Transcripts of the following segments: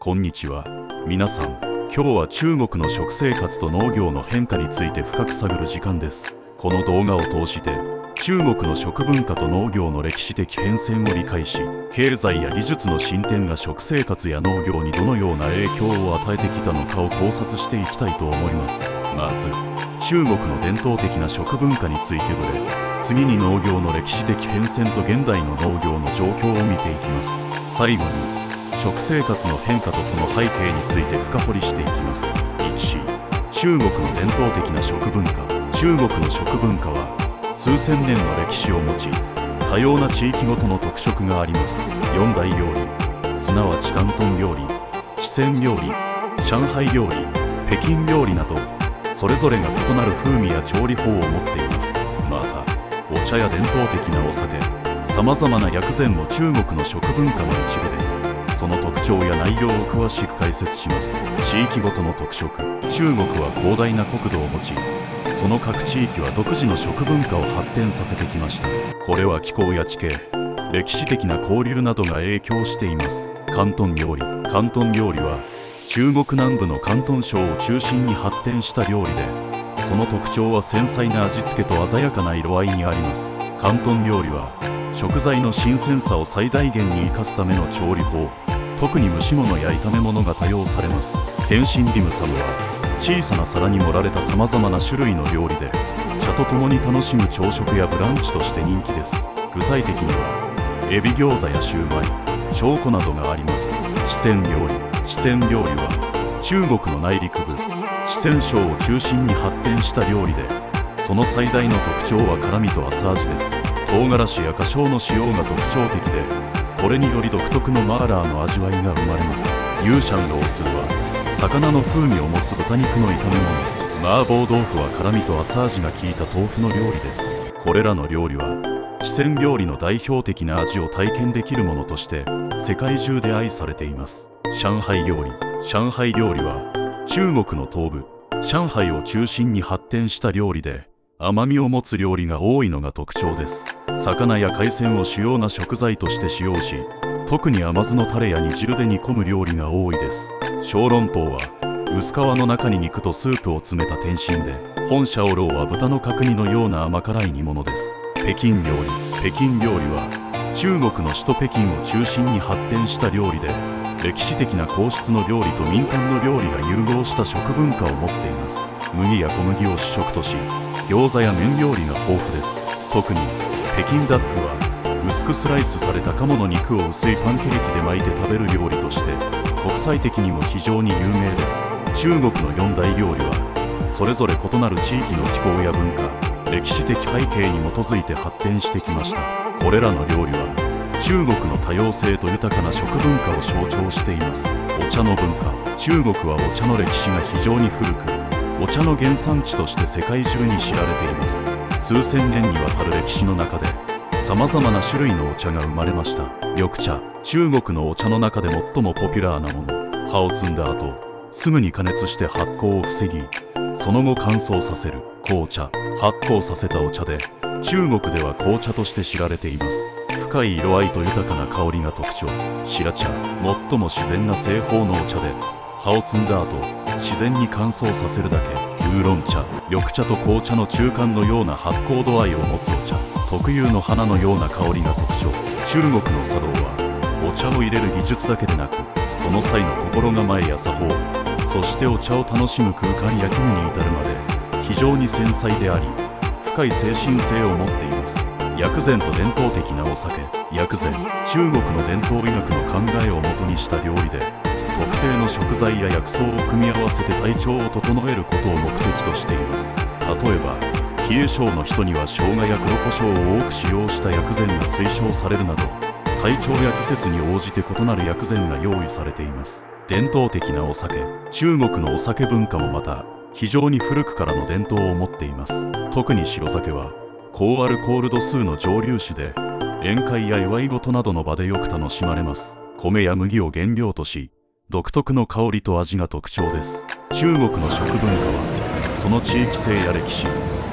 こんにちは。皆さん、今日は中国の食生活と農業の変化について深く探る時間です。この動画を通して中国の食文化と農業の歴史的変遷を理解し、経済や技術の進展が食生活や農業にどのような影響を与えてきたのかを考察していきたいと思います。まず中国の伝統的な食文化について触れ、次に農業の歴史的変遷と現代の農業の状況を見ていきます。最後に食生活の変化とその背景について深掘りしていきます。1、中国の伝統的な食文化。中国の食文化は数千年の歴史を持ち、多様な地域ごとの特色があります。4大料理、すなわち広東料理、四川料理、上海料理、北京料理など、それぞれが異なる風味や調理法を持っています。またお茶や伝統的なお酒、さまざまな薬膳も中国の食文化の一部です。その特徴や内容を詳しく解説します。地域ごとの特色。中国は広大な国土を持ち、その各地域は独自の食文化を発展させてきました。これは気候や地形、歴史的な交流などが影響しています。広東料理。広東料理は中国南部の広東省を中心に発展した料理で、その特徴は繊細な味付けと鮮やかな色合いにあります。広東料理は食材の新鮮さを最大限に生かすための調理法、特に蒸し物や炒め物が多用されます。天津ディムサムは小さな皿に盛られたさまざまな種類の料理で、茶と共に楽しむ朝食やブランチとして人気です。具体的にはエビ餃子やシューマイ、チョーコなどがあります。四川料理。四川料理は中国の内陸部四川省を中心に発展した料理で、その最大の特徴は辛みと浅味です。唐辛子や花椒の使用が特徴的で、これにより独特のマーラーの味わいが生まれます。ユーシャンロースーは魚の風味を持つ豚肉の炒め物。麻婆豆腐は辛みと浅味が効いた豆腐の料理です。これらの料理は四川料理の代表的な味を体験できるものとして世界中で愛されています。上海料理。上海料理は中国の東部上海を中心に発展した料理で、甘みを持つ料理が多いのが特徴です。魚や海鮮を主要な食材として使用し、特に甘酢のタレや煮汁で煮込む料理が多いです。小籠包は薄皮の中に肉とスープを詰めた点心で、本シャオローは豚の角煮のような甘辛い煮物です。北京料理。北京料理は中国の首都北京を中心に発展した料理で、歴史的な皇室の料理と民間の料理が融合した食文化を持っています。麦や小麦を主食とし、餃子や麺料理が豊富です。特に北京ダックは薄くスライスされた鴨の肉を薄いパンケーキで巻いて食べる料理として国際的にも非常に有名です。中国の4大料理はそれぞれ異なる地域の気候や文化、歴史的背景に基づいて発展してきました。これらの料理は中国の多様性と豊かな食文化を象徴しています。お茶の文化。中国はお茶の歴史が非常に古く、お茶の原産地として世界中に知られています。数千年にわたる歴史の中でさまざまな種類のお茶が生まれました。緑茶。中国のお茶の中で最もポピュラーなもの。葉を摘んだ後すぐに加熱して発酵を防ぎ、その後乾燥させる紅茶。発酵させたお茶で中国では紅茶として知られています。深い色合いと豊かな香りが特徴。白茶。最も自然な製法のお茶で、葉を摘んだ後自然に乾燥させるだけ。ウーロン茶。緑茶と紅茶の中間のような発酵度合いを持つお茶。特有の花のような香りが特徴。中国の茶道はお茶を入れる技術だけでなく、その際の心構えや作法、そしてお茶を楽しむ空間や気分に至るまで非常に繊細であり、深い精神性を持っています。薬膳と伝統的なお酒。薬膳。中国の伝統医学の考えをもとにした料理で、特定の食材や薬草を組み合わせて体調を整えることを目的としています。例えば冷え性の人には生姜や黒胡椒を多く使用した薬膳が推奨されるなど、体調や季節に応じて異なる薬膳が用意されています。伝統的なお酒。中国のお酒文化もまた非常に古くからの伝統を持っています。特に白酒は高アルコール度数の蒸留酒で、宴会や祝い事などの場でよく楽しまれます。米や麦を原料とし、独特の香りと味が特徴です。中国の食文化はその地域性や歴史、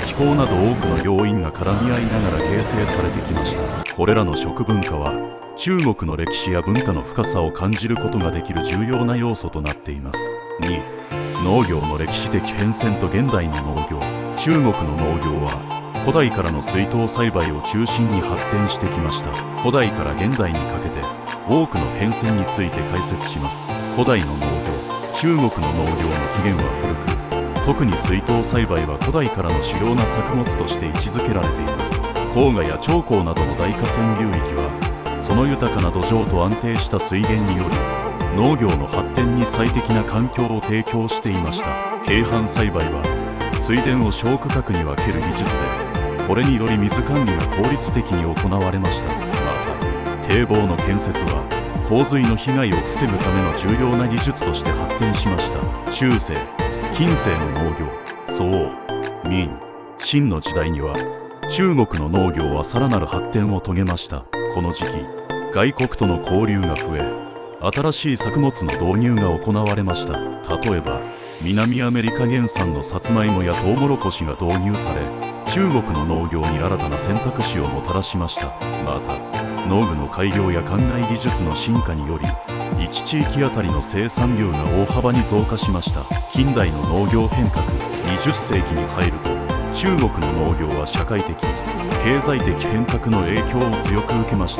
気候など多くの要因が絡み合いながら形成されてきました。これらの食文化は中国の歴史や文化の深さを感じることができる重要な要素となっています。2、農業の歴史的変遷と現代の農業。中国の農業は古代からの水耕栽培を中心に発展してきました。古代から現代にかけて多くの変遷について解説します。古代の農業。中国の農業の起源は古く、特に水耕栽培は古代からの主要な作物として位置づけられています。黄河や長江などの大河川流域はその豊かな土壌と安定した水源により農業の発展に最適な環境を提供していました。京阪栽培は水田を小区画に分ける技術で、これにより水管理が効率的に行われました。また堤防の建設は洪水の被害を防ぐための重要な技術として発展しました。中世、近世の農業。宋、明、清の時代には中国の農業はさらなる発展を遂げました。この時期、外国との交流が増え、新しい作物の導入が行われました。例えば南アメリカ原産のさつまいもやトウモロコシが導入され、中国の農業に新たな選択肢をもたらしました。また農具の改良や灌漑技術の進化により1地域あたりの生産量が大幅に増加しました。近代の農業変革。20世紀に入ると中国の農業は社会的、経済的変革の影響を強く受けました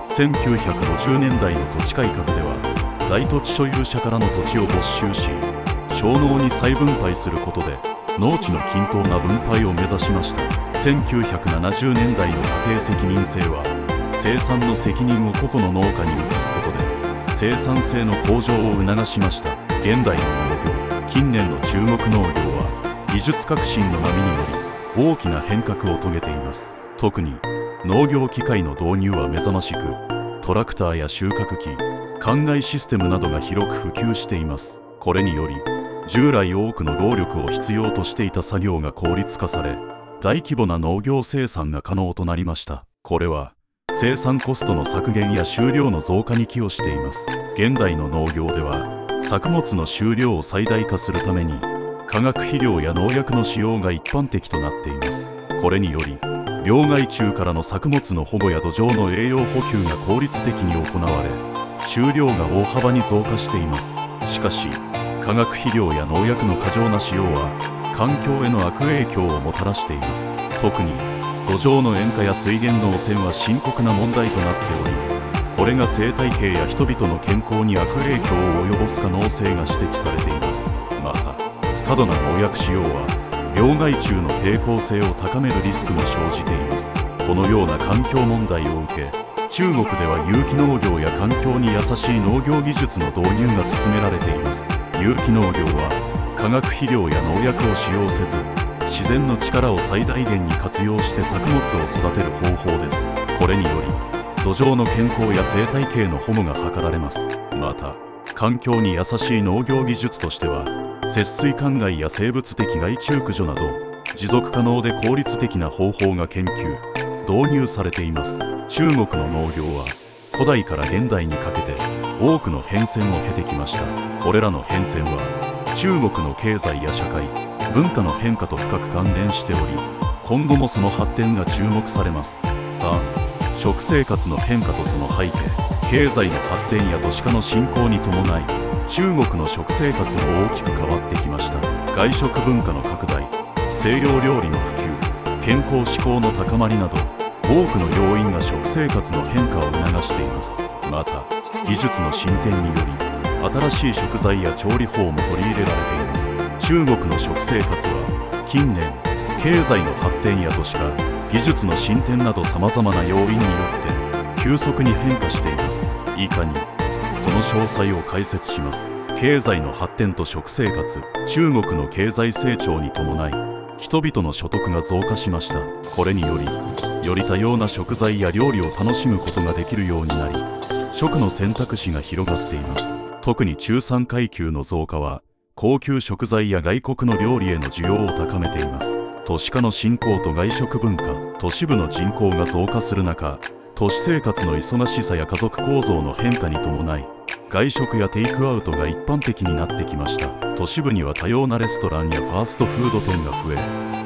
。1950年代の土地改革では大土地所有者からの土地を没収し、小農に再分配することで農地の均等な分配を目指しました。1970年代の家庭責任制は生産の責任を個々の農家に移すことで生産性の向上を促しました。現代の農業。近年の中国農業は技術革新の波に乗り大きな変革を遂げています。特に農業機械の導入は目覚ましく、トラクターや収穫機、灌漑システムなどが広く普及しています。これにより従来多くの労力を必要としていた作業が効率化され、大規模な農業生産が可能となりました。これは生産コストの削減や収量の増加に寄与しています。現代の農業では作物の収量を最大化するために化学肥料や農薬の使用が一般的となっています。これにより病害虫からの作物の保護や土壌の栄養補給が効率的に行われ、収量が大幅に増加しています。しかし化学肥料や農薬の過剰な使用は環境への悪影響をもたらしています。特に土壌の塩化や水源の汚染は深刻な問題となっており、これが生態系や人々の健康に悪影響を及ぼす可能性が指摘されています。また過度な農薬使用は病害虫の抵抗性を高めるリスクが生じています。このような環境問題を受け、中国では有機農業や環境に優しい農業技術の導入が進められています。有機農業は化学肥料や農薬を使用せず、自然の力を最大限に活用して作物を育てる方法です。これにより土壌の健康や生態系の保護が図られます。また環境に優しい農業技術としては節水灌漑や生物的害虫駆除など持続可能で効率的な方法が研究・導入されています。中国の農業は古代から現代にかけて多くの変遷を経てきました。これらの変遷は中国の経済や社会、文化の変化と深く関連しており、今後もその発展が注目されます。3、食生活の変化とその背景。経済の発展や都市化の進行に伴い、中国の食生活も大きく変わってきました。外食文化の拡大、西洋料理の普及、健康志向の高まりなど多くの要因が食生活の変化を促しています。また技術の進展により新しい食材や調理法も取り入れられています。中国の食生活は近年経済の発展や都市化、技術の進展などさまざまな要因によって急速に変化しています。以下にその詳細を解説します。経済の発展と食生活。中国の経済成長に伴い人々の所得が増加しました。これによりより多様な食材や料理を楽しむことができるようになり、食の選択肢が広がっています。特に中産階級の増加は高級食材や外国の料理への需要を高めています。都市化の進行と外食文化。都市部の人口が増加する中、都市生活の忙しさや家族構造の変化に伴い、外食やテイクアウトが一般的になってきました。都市部には多様なレストランやファーストフード店が増え、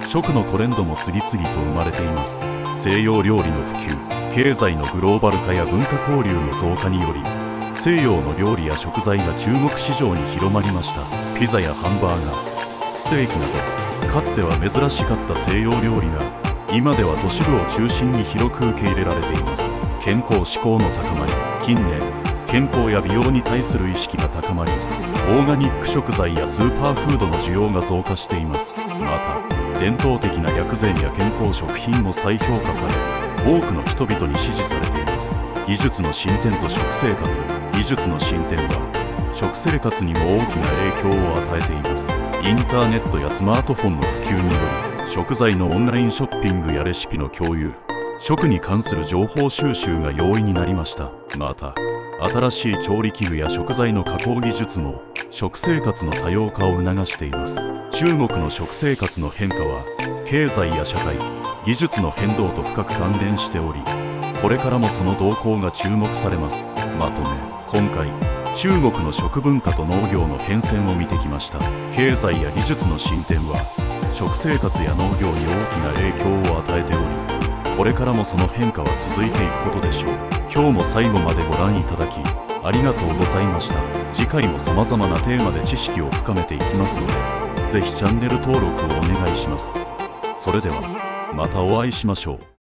食のトレンドも次々と生まれています。西洋料理の普及、経済のグローバル化や文化交流の増加により、西洋の料理や食材が中国市場に広まりました。ピザやハンバーガー、ステーキなど、かつては珍しかった西洋料理が今では都市部を中心に広く受け入れられています。健康志向の高まり、近年健康や美容に対する意識が高まり、オーガニック食材やスーパーフードの需要が増加しています。また伝統的な薬膳や健康食品も再評価され、多くの人々に支持されています。技術の進展と食生活、技術の進展は食生活にも大きな影響を与えています。インターネットやスマートフォンの普及により、食材のオンラインショッピングやレシピの共有、食に関する情報収集が容易になりました。また新しい調理器具や食材の加工技術も食生活の多様化を促しています。中国の食生活の変化は経済や社会、技術の変動と深く関連しており、これからもその動向が注目されます。まとめ、今回中国の食文化と農業の変遷を見てきました。経済や技術の進展は食生活や農業に大きな影響を与えており、これからもその変化は続いていくことでしょう。今日も最後までご覧いただきありがとうございました。次回も様々なテーマで知識を深めていきますので、ぜひチャンネル登録をお願いします。それではまたお会いしましょう。